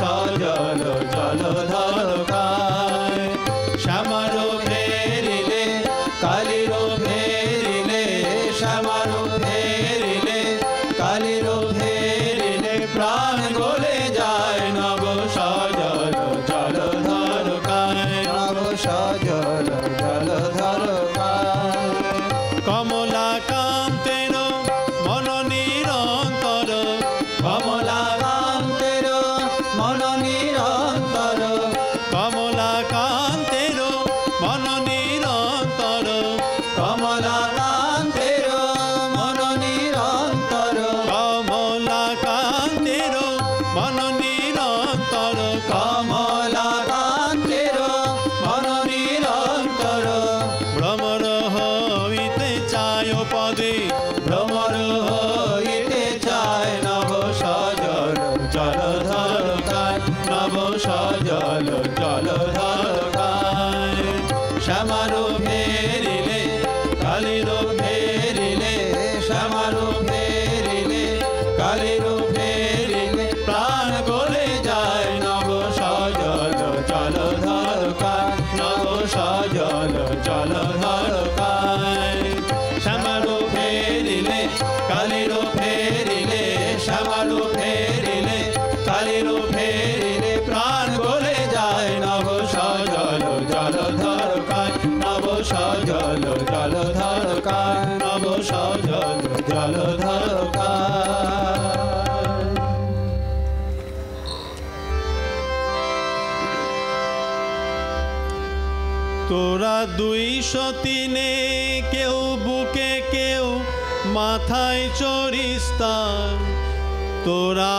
গলে যায় নব সজল জলধর কায় নব সজল জলধর কায় কমলাকান্তের মন নিরন্তর কমলাকান্তের মন নিরন্তর কমলাকান্তের মন নিরন্তর কমলাকান্তের মন নিরন্তর কমলাকান্তের মন নিরন্তর কমলাকান্তের মন নিরন্তর ভ্রমর হইতে চায় পদে ভ্রমর হইতে চায় নব সজল জলধর কায় নব সজল জলধর কায় শ্যামারো ফেরিলে কালিরো ফেরিলে শ্যামারো ফেরিলে কালিরো ফেরিলে প্রাণ গলে যায় নব সজল জলধর কায় নব সজল জলধর কায় শ্যামারো ফেরিলে কালিরো ফেরিলে শ্যামারো ফেরিলে কালিরো ফেরিলে প্রাণ গলে যায় নব সজল জলধর কায় নব সজল জলধর কায় নব সজল জলধর কায় তোরা 203 কেউ বুকে কেউ মাথায় চড়িস্তার তোরা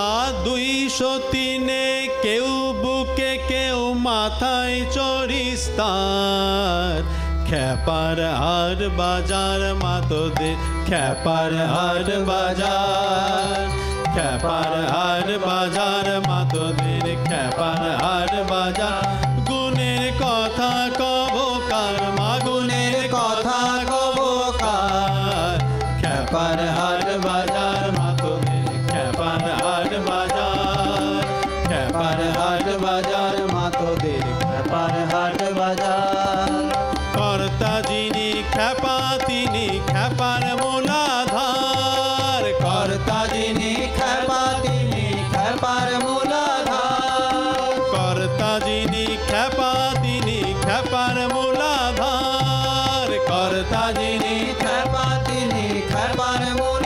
203 কেউ বুকে কেউ মাথায় চড়িস্তার খ্যাপার হার বাজার মাতোদের খ্যাপার হার বাজার খ্যাপার হার বাজার মাতোদের খ্যাপার হার বাজার গুণের কথা কবকার মাগুনের কথা কবকার খ্যাপার হার বাজার মাতোদের খ্যাপার হার বাজার খ্যাপার হার বাজার মাতোদের খ্যাপার হাট বাজার কর্তা যিনি খ্যাপা তিনি খ্যাপার মূলাধার কর্তা যিনি খ্যাপা তিনি খ্যাপার মূলাধার কর্তা যিনি খ্যাপা তিনি খ্যাপার মূলাধার কর্তা যিনি খ্যাপা তিনি খ্যাপার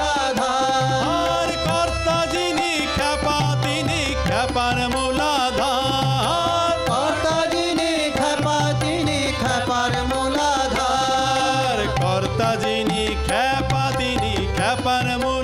মূলাধার কর্তা যিনি খ্যাপা তিনি খ্যাপার মূলাধার কর্তা যিনি খ্যাপা তিনি খ্যাপার মূলাধার কর্তা যিনি খ্যাপা তিনি খ্যাপার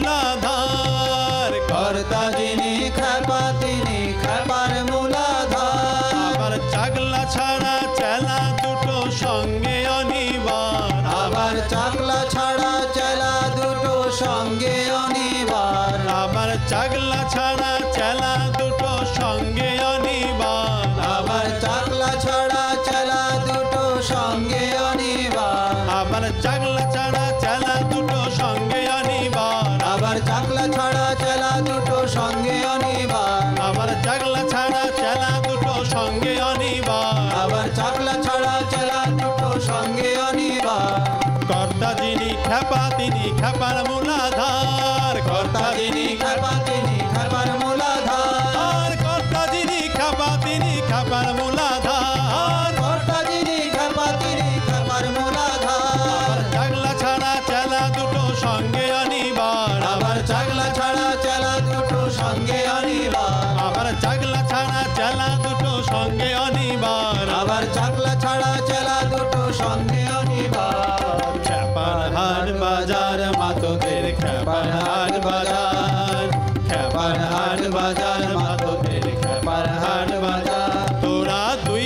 মূলাধার কর্তা যিনি খ্যাপা তিনি খ্যাপার মূলাধার আবার চাগলা ছাড়া চেলা দুটো সঙ্গে অনিবার আবার চাকলা ছাড়া চেলা দুটো সঙ্গে অনিবার আবার চাগলা ছাড়া চেলা দুটো সঙ্গে অনিবার আবার চাকলা ছাড়া চেলা দুটো সঙ্গে অনিবার আবার চাগলা ছাড়া চেলা দুটো সঙ্গে অনিবার আবার চাকলা ছাড়া চেলা দুটো সঙ্গে অনিবার আবার চাগলা ছাড়া চেলা দুটো সঙ্গে অনিবার আবার চাকলা ছাড়া চেলা দুটো সঙ্গে অনিবার কর্তা যিনি খ্যাপা তিনি খ্যাপার মূলাধার কর্তা যিনি খ্যাপা তিনি খ্যাপার মূলাধার কর্তা যিনি খ্যাপা তিনি খ্যাপার মূলাধার কর্তা যিনি খ্যাপা তিনি খ্যাপার মূলাধার চাগলা ছাড়া চেলা দুটো সঙ্গে অনিবার আবার চাকলা ছাড়া চেলা দুটো সঙ্গে অনিবার আবার চাগলা ছাড়া চেলা দুটো সঙ্গে অনিবার আবার চাকলা ছাড়া চেলা দুটো সঙ্গে অনিবার খ্যাপার হাট বাজার মাতোদের খ্যাপার হাট বাজার খ্যাপার হাট বাজার মাতোদের খ্যাপার হাট বাজার তোরা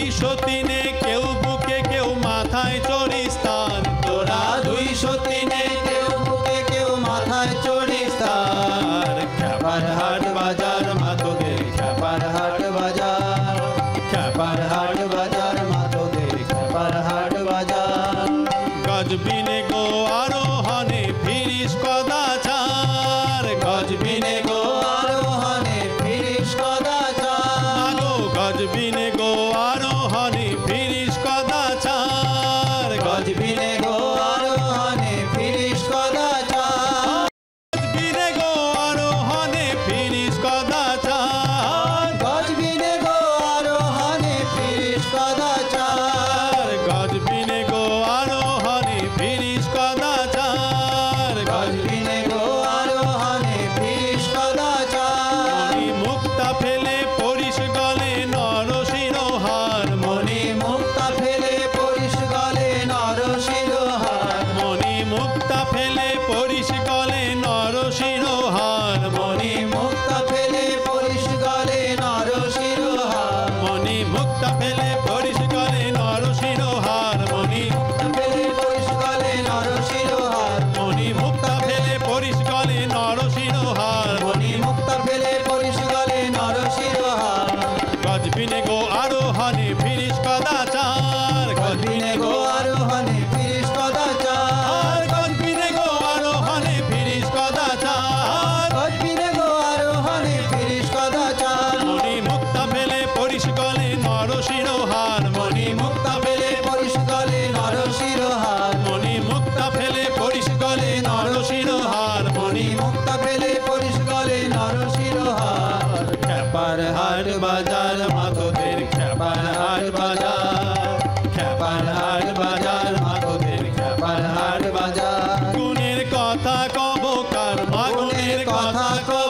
203 কেউ বুকে কেউ মাথায় চড়িস্তান তোরা 203 কেউ বুকে কেউ মাথায় চড়িস তার খ্যাপার হাট বাজার মাতোদের খ্যাপার হাট বাজার খ্যাপার হাট বাজার মাতোদের খ্যাপার হাট বাজার গজবিনে গো আরোহণে ফিরিস কদাচার গজবিনে গো আরোহণে ফিরিস কদাচার গো গজবিনে গো আরোহণে ফিরিস কদাচার গজবিনে গো আরোহণে ফিরিস কদাচার গজবিনে গো আরোহণে ফিরিস কদাচার কল্পিনে গো আরোহণে ফিরিস কদাচার, কল্পিনে গো আরোহণে ফিরিস কদাচার, কল্পিনে গো আরোহণে ফিরিস কদাচার, কল্পিনে গো আরোহণে ফিরিস কদাচার। মণি মুক্তা ফেলে পরিস গলে নরশিরোহার, মণি মুক্তা ফেলে পরিস গলে নরশিরোহার, মণি মুক্তা ফেলে পরিস গলে নরশিরোহার, মণি মুক্তা ফেলে পরিস গলে নরশিরোহার। খ্যাপার হাট বাজার মাতোদের, খ্যাপার হাট বাজার, খ্যাপার হাট বাজার মাতোদের, খ্যাপার হাট বাজার। গুণের কথা কবকার, মাগুণের কথা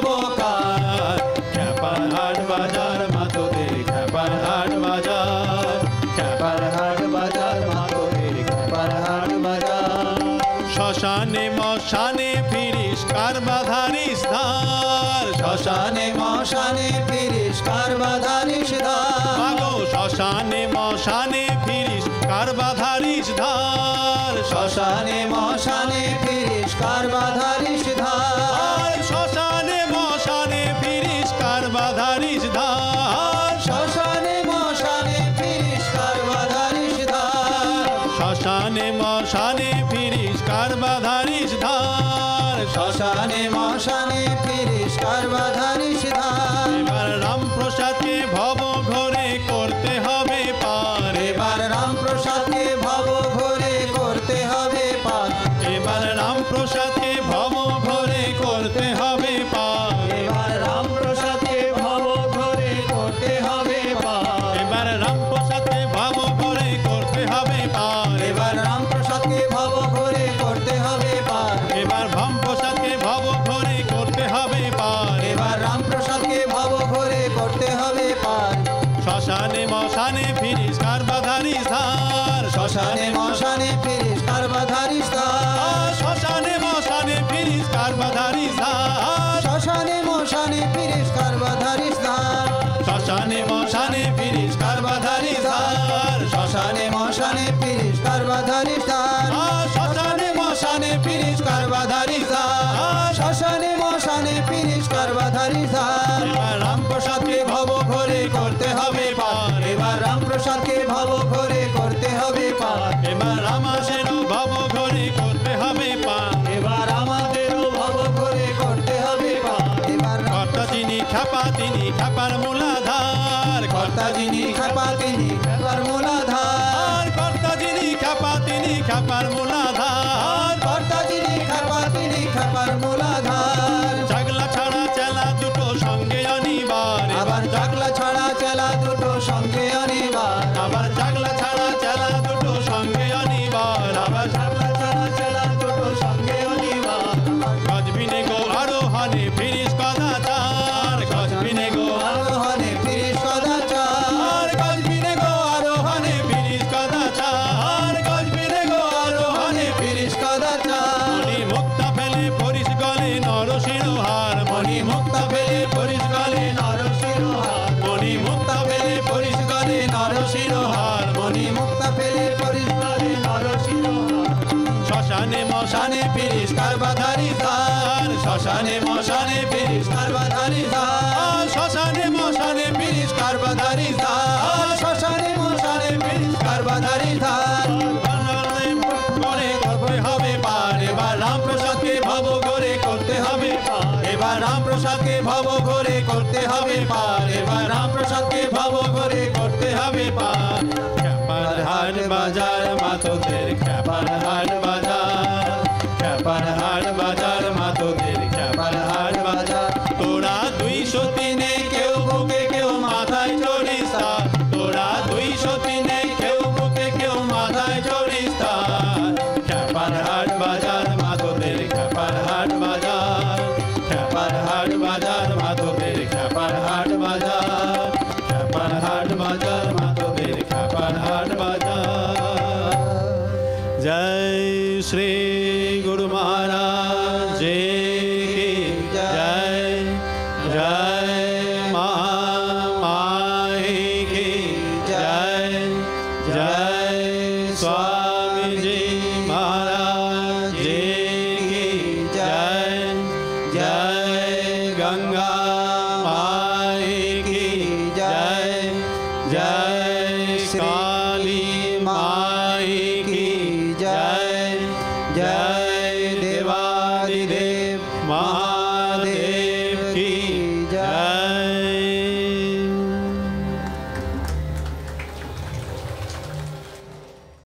কবকার, খ্যাপার হাট বাজার মাতোদের, খ্যাপার হাট বাজার, খ্যাপার হাট বাজার মাতোদের, খ্যাপার হাট বাজার। শ্মশানে মশানে ফিরিস কারবাধারিস ধার, শ্মশানে মশানে ফিরিস কারবাধারিস ধার, মাগো শ্মশানে মশানে ফিরিস কারবাধারিস ধার, শ্মশানে মশানে ফিরিস কারবাধারিস ধার, শ্মশানে মশানে ফিরিস কারবাধারিস ধার, শ্মশানে মশানে ফিরিস কারবাধারিস ধার, শ্মশানে মশানে ফিরিস কারবাধারিস ধার, শ্মশানে মশানে ফিরিস কারবাধারিস ধার। এবার রামপ্রসাদকে ভব ঘরে করতে হবে পার, এবার রামপ্রসাদকে ভব ঘরে করতে হবে পার, এবার রামপ্রসাদকে ভব ঘরে করতে হবে পার, এবার রামপ্রসাদকে ভব ঘরে করতে হবে পার, এবার রামপ্রসাদকে ভব ঘরে করতে হবে পার, এবার রামপ্রসাদকে ভব ঘরে করতে হবে পার, এবার ভমপ্রসাদকে ভব ঘরে করতে হবে পার, এবার রামপ্রসাদকে ভব ঘরে করতে হবে পার। শ্মশানে মশানে ফিরিস কারবাধারিস ধার, শ্মশানে মশানে ফিরিস কারবাধারিস ধার, শ্মশানে মশানে ফিরিস কারবাধারিস ধার, শ্মশানে মশানে ফিরিস কারবাধারিস ধার, শ্মশানে মশানে ফিরিস কারবাধারিস ধার, শ্মশানে মশানে ফিরিস কারবাধারিস ধার, শ্মশানে মশানে ফিরিস কারবাধারিস ধার, শ্মশানে মশানে ফিরিস কারবাধারিস ধার। এবার রামপ্রসাদকে ভব ঘরে করতে হবে পার, এবার রামপ্রসাদকে ভব ঘরে করতে হবে পার, এবার রামাসেরও ভব ঘরে করতে হবে পার, এবার আমাদেরও ভব ঘরে করতে হবে পার, এবার কর্তা যিনি খ্যাপা তিনি খ্যাপার মূলাধার, কর্তা যিনি খ্যাপা তিনি খ্যাপার মূলাধার, কর্তা যিনি খ্যাপা তিনি খ্যাপার মূলাধার, কর্তা যিনি খ্যাপা তিনি খ্যাপার মূলাধার। চাগলা ছাড়া চেলা দুটো সঙ্গে অনিবার, আবার চাকলা ছাড়া চেলা দুটো সঙ্গে অনিবার, আবার চাগলা ছাড়া চেলা দুটো সঙ্গে অনিবার, আবার চাকলা ছাড়া চেলা দুটো সঙ্গে অনিবার। গজবিনে গো আরোহণে ফিরিস কদাচার, গজবিনে গো আরোহণে ফিরিস কদাচার, গজবিনে গো আরোহণে ফিরিস কদাচার, গজবিনে গো আরোহণে ফিরিস কদাচার। মণি মুক্তা ফেলে পরিস গলে নরশিরোহার, মণি মুক্তা ফেলে পরিস গলে নরশিরোহার, মণি মুক্তা ফেলে পরিস গলে নরশিরোহার, মণি মুক্তা ফেলে পরিস গলে নরশিরোহার। শ্মশানে মশানে ফিরিস কারবাধারিস ধার, শ্মশানে মশানে ফিরিস কারবাধারিস ধার, শ্মশানে মশানে ফিরিস কারবাধারিস ধার, শ্মশানে মশানে ফিরিস কারবাধারিস ধার। করে করতে হবে পার, এবার রামপ্রসাদকে ভব ঘরে করতে হবে পার, এবার রামপ্রসাদকে ভব ঘরে করতে হবে পার, এবার রামপ্রসাদকে ভব ঘরে করতে হবে পার। খ্যাপার হাট বাজার মাতোদের, খ্যাপার হাট বাজার, খ্যাপার হাট বাজার মাতোদের, খ্যাপার হাট বাজার। তোরা 203 কেউ বুকে কেউ মাথায় চড়িস তার, তোরা 203 কেউ বুকে কেউ মাথায় চড়িস তার। খ্যাপার হাট বাজার মাতোদের, খ্যাপার হাট বাজার, খ্যাপার হাট বাজার মাতোদের, খ্যাপার হাট বাজার, খ্যাপার হাট বাজার মাতোদের, খ্যাপার হাট বাজার। জয় শ্রী গুরু মহারাজ जी की जय, जय माई की जय, जय स्वामी जी महाराज जी की जय, जय गंगा माई की जय, जय देवादिदेव महा